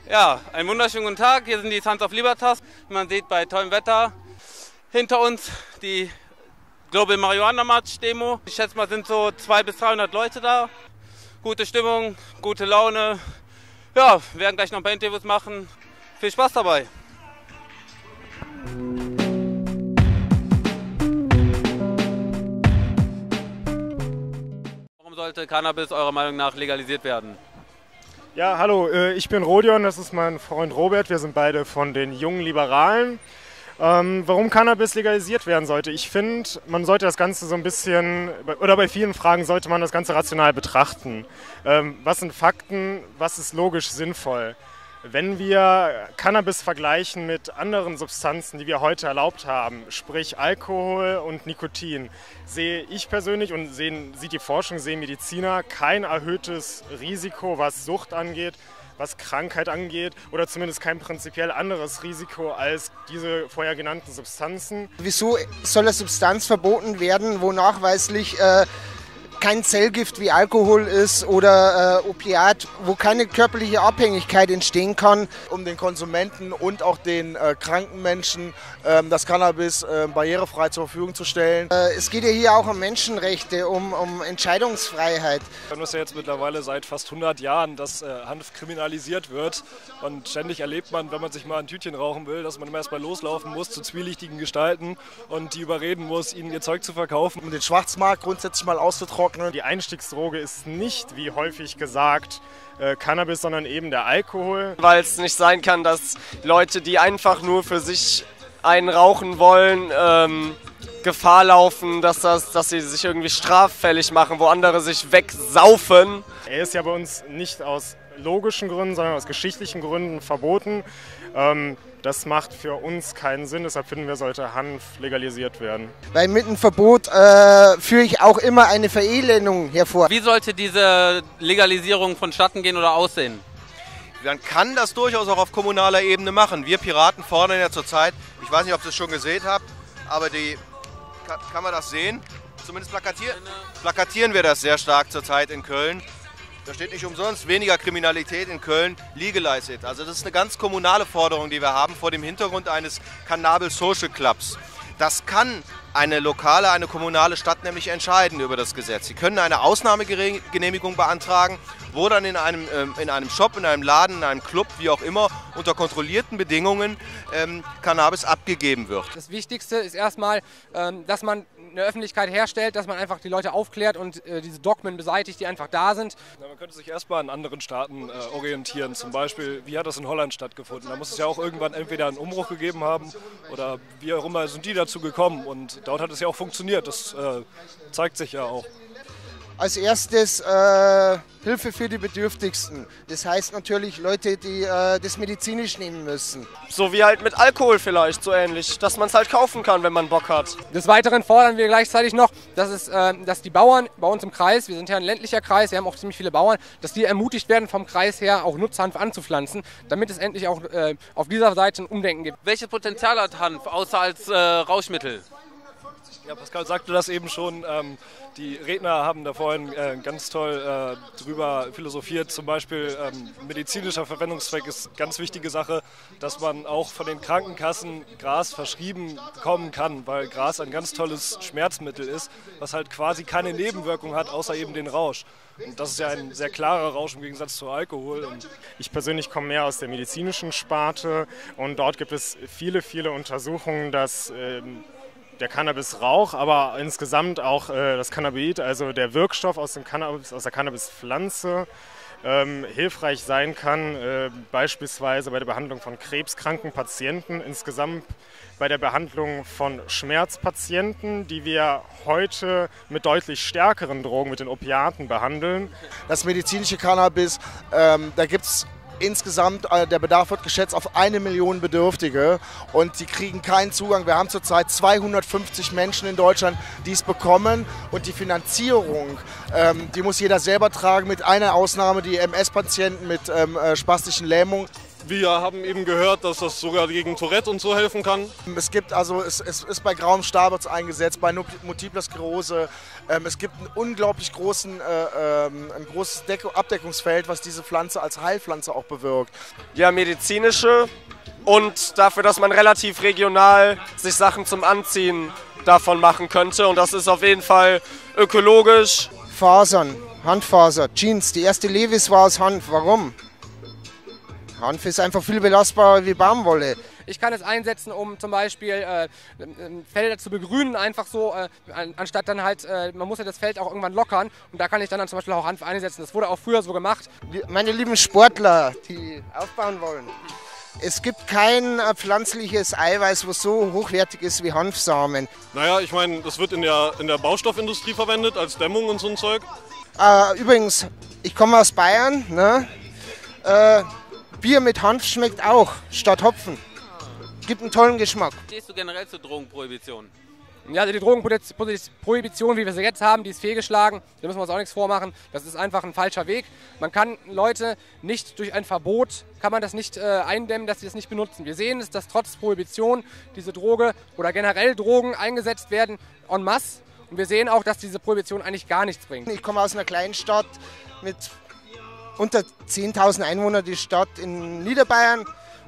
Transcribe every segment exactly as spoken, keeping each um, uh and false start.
Ja, einen wunderschönen guten Tag. Hier sind die Sons of Libertas. Wie man sieht, bei tollem Wetter. Hinter uns die Global Marijuana March Demo. Ich schätze mal, sind so zweihundert bis dreihundert Leute da. Gute Stimmung, gute Laune. Ja, wir werden gleich noch ein paar Interviews machen. Viel Spaß dabei. Warum sollte Cannabis eurer Meinung nach legalisiert werden? Ja, hallo, ich bin Rodion, das ist mein Freund Robert, wir sind beide von den Jungen Liberalen. Ähm, warum Cannabis legalisiert werden sollte? Ich finde, man sollte das Ganze so ein bisschen, oder bei vielen Fragen sollte man das Ganze rational betrachten. Ähm, was sind Fakten, was ist logisch sinnvoll? Wenn wir Cannabis vergleichen mit anderen Substanzen, die wir heute erlaubt haben, sprich Alkohol und Nikotin, sehe ich persönlich und sehen, sieht die Forschung, sehen Mediziner kein erhöhtes Risiko, was Sucht angeht, was Krankheit angeht oder zumindest kein prinzipiell anderes Risiko als diese vorher genannten Substanzen. Wieso soll eine Substanz verboten werden, wo nachweislich äh, kein Zellgift wie Alkohol ist oder äh, Opiat, wo keine körperliche Abhängigkeit entstehen kann? Um den Konsumenten und auch den äh, kranken Menschen äh, das Cannabis äh, barrierefrei zur Verfügung zu stellen. Äh, es geht ja hier auch um Menschenrechte, um, um Entscheidungsfreiheit. Wir haben das ja jetzt mittlerweile seit fast hundert Jahren, dass äh, Hanf kriminalisiert wird. Und ständig erlebt man, wenn man sich mal ein Tütchen rauchen will, dass man immer erst mal loslaufen muss zu zwielichtigen Gestalten und die überreden muss, ihnen ihr Zeug zu verkaufen. Um den Schwarzmarkt grundsätzlich mal auszutrocknen. Die Einstiegsdroge ist nicht, wie häufig gesagt, äh, Cannabis, sondern eben der Alkohol. Weil es nicht sein kann, dass Leute, die einfach nur für sich einen rauchen wollen, ähm, Gefahr laufen, dass, das, dass sie sich irgendwie straffällig machen, wo andere sich wegsaufen. Er ist ja bei uns nicht aus logischen Gründen, sondern aus geschichtlichen Gründen verboten. Ähm, das macht für uns keinen Sinn, deshalb finden wir, sollte Hanf legalisiert werden. Weil mit einem Verbot äh, führe ich auch immer eine Verelendung hervor. Wie sollte diese Legalisierung vonstatten gehen oder aussehen? Man kann das durchaus auch auf kommunaler Ebene machen. Wir Piraten fordern ja zurzeit, ich weiß nicht, ob ihr es schon gesehen habt, aber die, kann, kann man das sehen? Zumindest plakatieren, plakatieren wir das sehr stark zurzeit in Köln. Da steht nicht umsonst, weniger Kriminalität in Köln, legalize it. Also das ist eine ganz kommunale Forderung, die wir haben vor dem Hintergrund eines Cannabis Social Clubs. Das kann eine lokale, eine kommunale Stadt nämlich entscheiden über das Gesetz. Sie können eine Ausnahmegenehmigung beantragen, wo dann in einem, in einem Shop, in einem Laden, in einem Club, wie auch immer, unter kontrollierten Bedingungen ähm, Cannabis abgegeben wird. Das Wichtigste ist erstmal, ähm, dass man eine Öffentlichkeit herstellt, dass man einfach die Leute aufklärt und äh, diese Dogmen beseitigt, die einfach da sind. Ja, man könnte sich erstmal an anderen Staaten äh, orientieren. Zum Beispiel, wie hat das in Holland stattgefunden? Da muss es ja auch irgendwann entweder einen Umbruch gegeben haben oder wie auch immer sind die dazu gekommen. Und dort hat es ja auch funktioniert. Das äh, zeigt sich ja auch. Als erstes äh, Hilfe für die Bedürftigsten. Das heißt natürlich Leute, die äh, das medizinisch nehmen müssen. So wie halt mit Alkohol vielleicht, so ähnlich, dass man es halt kaufen kann, wenn man Bock hat. Des Weiteren fordern wir gleichzeitig noch, dass, es, äh, dass die Bauern bei uns im Kreis, wir sind ja ein ländlicher Kreis, wir haben auch ziemlich viele Bauern, dass die ermutigt werden vom Kreis her auch Nutzhanf anzupflanzen, damit es endlich auch äh, auf dieser Seite ein Umdenken gibt. Welches Potenzial hat Hanf, außer als äh, Rauschmittel? Ja, Pascal sagte das eben schon, ähm, die Redner haben da vorhin äh, ganz toll äh, drüber philosophiert, zum Beispiel ähm, medizinischer Verwendungszweck ist eine ganz wichtige Sache, dass man auch von den Krankenkassen Gras verschrieben bekommen kann, weil Gras ein ganz tolles Schmerzmittel ist, was halt quasi keine Nebenwirkung hat, außer eben den Rausch. Und das ist ja ein sehr klarer Rausch im Gegensatz zu Alkohol. Und ich persönlich komme mehr aus der medizinischen Sparte und dort gibt es viele, viele Untersuchungen, dass ähm, der Cannabisrauch, aber insgesamt auch äh, das Cannabinoid, also der Wirkstoff aus, dem Cannabis, aus der Cannabispflanze, ähm, hilfreich sein kann, äh, beispielsweise bei der Behandlung von krebskranken Patienten, insgesamt bei der Behandlung von Schmerzpatienten, die wir heute mit deutlich stärkeren Drogen, mit den Opiaten behandeln. Das medizinische Cannabis, ähm, da gibt es insgesamt, äh, der Bedarf wird geschätzt auf eine Million Bedürftige und die kriegen keinen Zugang. Wir haben zurzeit zweihundertfünfzig Menschen in Deutschland, die es bekommen und die Finanzierung, ähm, die muss jeder selber tragen, mit einer Ausnahme, die M S-Patienten mit ähm, äh, spastischen Lähmung. Wir haben eben gehört, dass das sogar gegen Tourette und so helfen kann. Es gibt also, es, es ist bei grauem Starbitz eingesetzt, bei Multipler Sklerose. Ähm, es gibt einen unglaublich großen, äh, ähm, ein großes Deck Abdeckungsfeld, was diese Pflanze als Heilpflanze auch bewirkt. Ja, medizinische und dafür, dass man relativ regional sich Sachen zum Anziehen davon machen könnte. Und das ist auf jeden Fall ökologisch. Fasern, Hanffaser, Jeans. Die erste Levi's war aus Hanf. Warum? Hanf ist einfach viel belastbarer wie Baumwolle. Ich kann es einsetzen, um zum Beispiel äh, Felder zu begrünen, einfach so, äh, anstatt dann halt, äh, man muss ja das Feld auch irgendwann lockern und da kann ich dann, dann zum Beispiel auch Hanf einsetzen. Das wurde auch früher so gemacht. Meine lieben Sportler, die aufbauen wollen, es gibt kein äh, pflanzliches Eiweiß, was so hochwertig ist wie Hanfsamen. Naja, ich meine, das wird in der, in der Baustoffindustrie verwendet, als Dämmung und so ein Zeug. Äh, übrigens, ich komme aus Bayern, ne? Äh, Bier mit Hanf schmeckt auch, statt Hopfen. Gibt einen tollen Geschmack. Stehst du generell zur Drogenprohibition? Ja, also die Drogenprohibition, wie wir sie jetzt haben, die ist fehlgeschlagen. Da müssen wir uns auch nichts vormachen. Das ist einfach ein falscher Weg. Man kann Leute nicht durch ein Verbot, kann man das nicht äh, eindämmen, dass sie das nicht benutzen. Wir sehen es, dass trotz Prohibition diese Droge oder generell Drogen eingesetzt werden en masse. Und wir sehen auch, dass diese Prohibition eigentlich gar nichts bringt. Ich komme aus einer kleinen Stadt mit unter zehntausend Einwohnern, die Stadt in Niederbayern,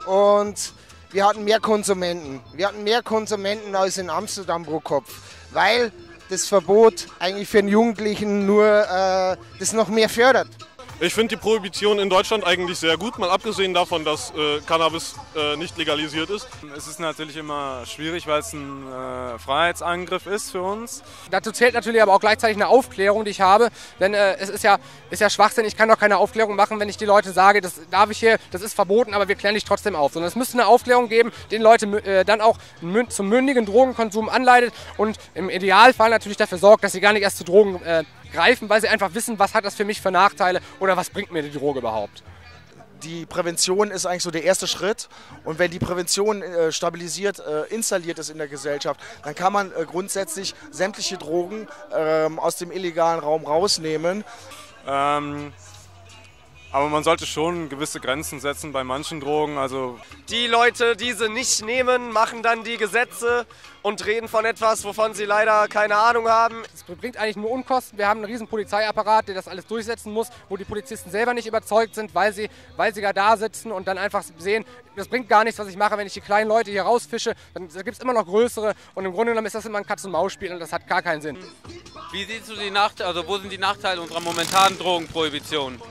und wir hatten mehr Konsumenten. Wir hatten mehr Konsumenten als in Amsterdam pro Kopf, weil das Verbot eigentlich für den Jugendlichen nur äh, das noch mehr fördert. Ich finde die Prohibition in Deutschland eigentlich sehr gut, mal abgesehen davon, dass äh, Cannabis äh, nicht legalisiert ist. Es ist natürlich immer schwierig, weil es ein äh, Freiheitsangriff ist für uns. Dazu zählt natürlich aber auch gleichzeitig eine Aufklärung, die ich habe, denn äh, es ist ja, ist ja Schwachsinn, ich kann doch keine Aufklärung machen, wenn ich die Leute sage, das darf ich hier, das ist verboten, aber wir klären dich trotzdem auf. Sondern es müsste eine Aufklärung geben, die Leute äh, dann auch zum mündigen Drogenkonsum anleitet und im Idealfall natürlich dafür sorgt, dass sie gar nicht erst zu Drogen äh, greifen, weil sie einfach wissen, was hat das für mich für Nachteile oder was bringt mir die Droge überhaupt. Die Prävention ist eigentlich so der erste Schritt, und wenn die Prävention äh, stabilisiert, äh, installiert ist in der Gesellschaft, dann kann man äh, grundsätzlich sämtliche Drogen äh, aus dem illegalen Raum rausnehmen. Ähm, aber man sollte schon gewisse Grenzen setzen bei manchen Drogen. Also die Leute, die sie nicht nehmen, machen dann die Gesetze und reden von etwas, wovon sie leider keine Ahnung haben. Es bringt eigentlich nur Unkosten. Wir haben einen riesen Polizeiapparat, der das alles durchsetzen muss, wo die Polizisten selber nicht überzeugt sind, weil sie, weil sie gar da sitzen und dann einfach sehen, das bringt gar nichts, was ich mache, wenn ich die kleinen Leute hier rausfische. Dann gibt es immer noch größere, und im Grunde genommen ist das immer ein Katz-und-Maus-Spiel und das hat gar keinen Sinn. Wie siehst du die Nachteile, also wo sind die Nachteile unserer momentanen Drogenprohibition?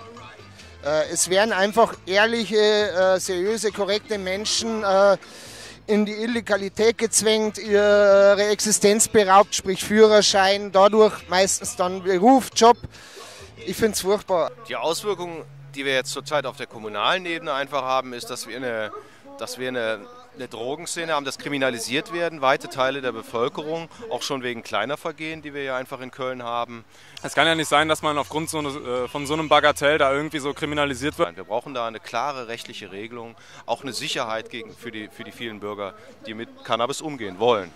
Äh, es werden einfach ehrliche, äh, seriöse, korrekte Menschen äh, in die Illegalität gezwängt, ihre Existenz beraubt, sprich Führerschein, dadurch meistens dann Beruf, Job. Ich finde es furchtbar. Die Auswirkungen, die wir jetzt zurzeit auf der kommunalen Ebene einfach haben, ist, dass wir eine, dass wir eine, eine Drogenszene haben, dass kriminalisiert werden, weite Teile der Bevölkerung, auch schon wegen kleiner Vergehen, die wir ja einfach in Köln haben. Es kann ja nicht sein, dass man aufgrund so eine, von so einem Bagatell da irgendwie so kriminalisiert wird. Wir brauchen da eine klare rechtliche Regelung, auch eine Sicherheit gegen, für, die, für die vielen Bürger, die mit Cannabis umgehen wollen.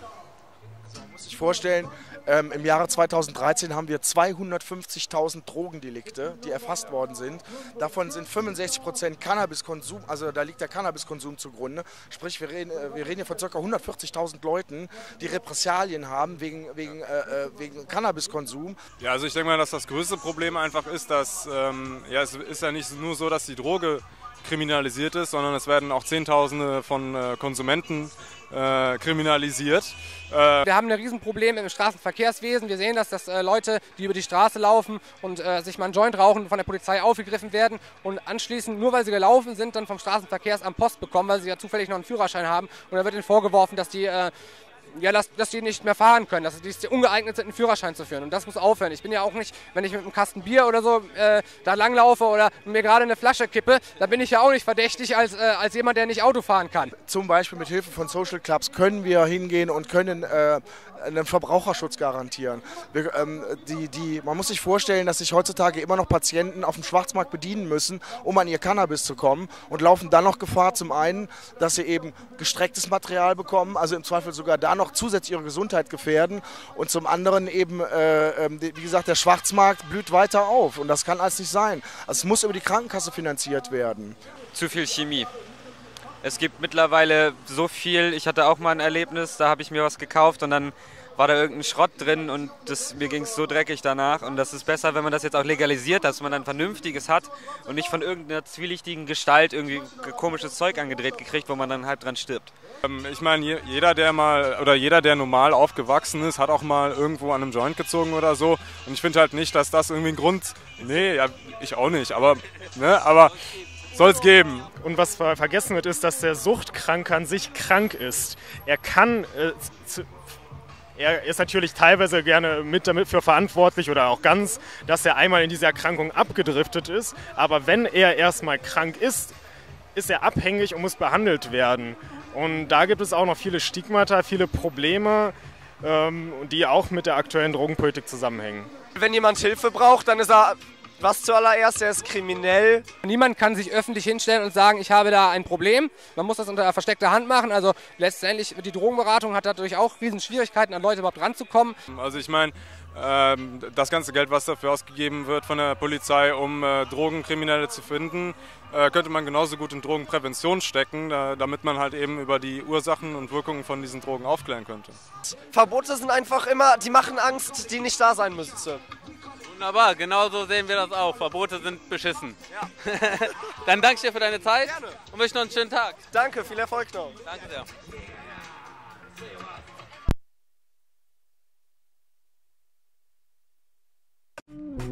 Man muss sich vorstellen, ähm, im Jahre zweitausenddreizehn haben wir zweihundertfünfzigtausend Drogendelikte, die erfasst worden sind. Davon sind fünfundsechzig Prozent Cannabiskonsum, also da liegt der Cannabiskonsum zugrunde. Sprich, wir reden, wir reden hier von ca. hundertvierzigtausend Leuten, die Repressalien haben wegen, wegen, äh, wegen Cannabiskonsum. Ja, also ich denke mal, dass das größte Problem einfach ist, dass ähm, ja, es ist ja nicht nur so, dass die Droge kriminalisiert ist, sondern es werden auch Zehntausende von äh, Konsumenten äh, kriminalisiert. Äh Wir haben ein Riesenproblem im Straßenverkehrswesen. Wir sehen, dass das äh, Leute, die über die Straße laufen und äh, sich mal einen Joint rauchen, von der Polizei aufgegriffen werden und anschließend, nur weil sie gelaufen sind, dann vom Straßenverkehrsamt Post bekommen, weil sie ja zufällig noch einen Führerschein haben. Und da wird ihnen vorgeworfen, dass die äh, Ja, dass, dass die nicht mehr fahren können, dass die ungeeignet sind, einen Führerschein zu führen. Und das muss aufhören. Ich bin ja auch nicht, wenn ich mit einem Kasten Bier oder so äh, da langlaufe oder mir gerade eine Flasche kippe, da bin ich ja auch nicht verdächtig als, äh, als jemand, der nicht Auto fahren kann. Zum Beispiel mit Hilfe von Social Clubs können wir hingehen und können äh, einen Verbraucherschutz garantieren. Wir, ähm, die, die, man muss sich vorstellen, dass sich heutzutage immer noch Patienten auf dem Schwarzmarkt bedienen müssen, um an ihr Cannabis zu kommen, und laufen dann noch Gefahr, zum einen, dass sie eben gestrecktes Material bekommen, also im Zweifel sogar da noch zusätzlich ihre Gesundheit gefährden, und zum anderen eben, äh, wie gesagt, der Schwarzmarkt blüht weiter auf, und das kann alles nicht sein. Also es muss über die Krankenkasse finanziert werden. Zu viel Chemie. Es gibt mittlerweile so viel, ich hatte auch mal ein Erlebnis, da habe ich mir was gekauft und dann war da irgendein Schrott drin und das, mir ging es so dreckig danach. Und das ist besser, wenn man das jetzt auch legalisiert, dass man dann Vernünftiges hat und nicht von irgendeiner zwielichtigen Gestalt irgendwie komisches Zeug angedreht gekriegt, wo man dann halb dran stirbt. Ich meine, jeder, der mal oder jeder, der normal aufgewachsen ist, hat auch mal irgendwo an einem Joint gezogen oder so. Und ich finde halt nicht, dass das irgendwie ein Grund. Nee, ja, ich auch nicht, aber, ne, aber soll es geben. Und was vergessen wird, ist, dass der Suchtkranke an sich krank ist. Er kann. Äh, zu, Er ist natürlich teilweise gerne mit dafür verantwortlich oder auch ganz, dass er einmal in diese Erkrankung abgedriftet ist. Aber wenn er erstmal krank ist, ist er abhängig und muss behandelt werden. Und da gibt es auch noch viele Stigmata, viele Probleme, ähm, die auch mit der aktuellen Drogenpolitik zusammenhängen. Wenn jemand Hilfe braucht, dann ist er, was zuallererst, er ist kriminell. Niemand kann sich öffentlich hinstellen und sagen, ich habe da ein Problem. Man muss das unter versteckter Hand machen. Also letztendlich, die Drogenberatung hat dadurch auch riesen Schwierigkeiten, an Leute überhaupt ranzukommen. Also ich meine, ähm, das ganze Geld, was dafür ausgegeben wird von der Polizei, um äh, Drogenkriminelle zu finden, äh, könnte man genauso gut in Drogenprävention stecken, da, damit man halt eben über die Ursachen und Wirkungen von diesen Drogen aufklären könnte. Verbote sind einfach immer, die machen Angst, die nicht da sein müsste. Wunderbar, genauso sehen wir das auch. Verbote sind beschissen. Ja. Dann danke ich dir für deine Zeit. Gerne. Und wünsche noch einen schönen Tag. Danke, viel Erfolg noch. Danke sehr.